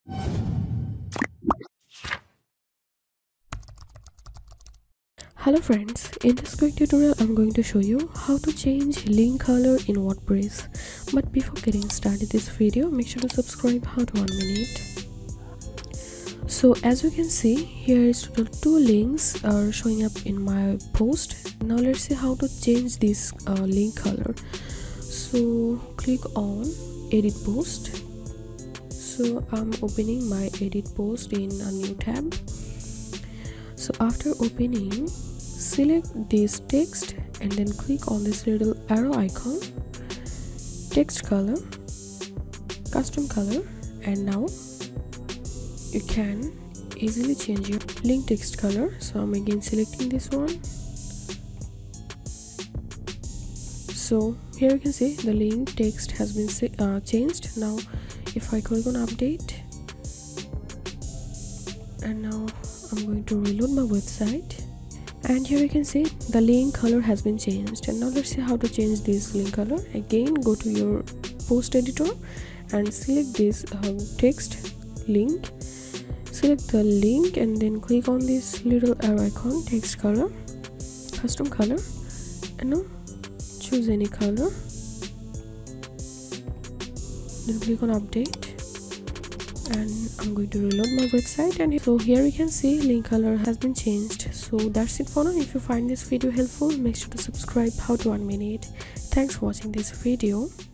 Hello friends, in this quick tutorial I'm going to show you how to change link color in WordPress. But before getting started this video, make sure to subscribe how to 1 minute. So as you can see, here is total 2 links are showing up in my post. Now let's see how to change this link color. So click on edit post. So I'm opening my edit post in a new tab. So after opening, select this text and then click on this little arrow icon, text color, custom color, and now you can easily change your link text color. So I'm again selecting this one. So here you can see the link text has been changed. Now if I click on update, and now I'm going to reload my website, and here you can see the link color has been changed. And now let's see how to change this link color. Again, go to your post editor and select this text link, select the link and then click on this little arrow icon, text color, custom color, and now choose any color, then click on update, and I'm going to reload my website. And so here you can see link color has been changed. So that's it for now. If you find this video helpful, make sure to subscribe how to 1 minute. Thanks for watching this video.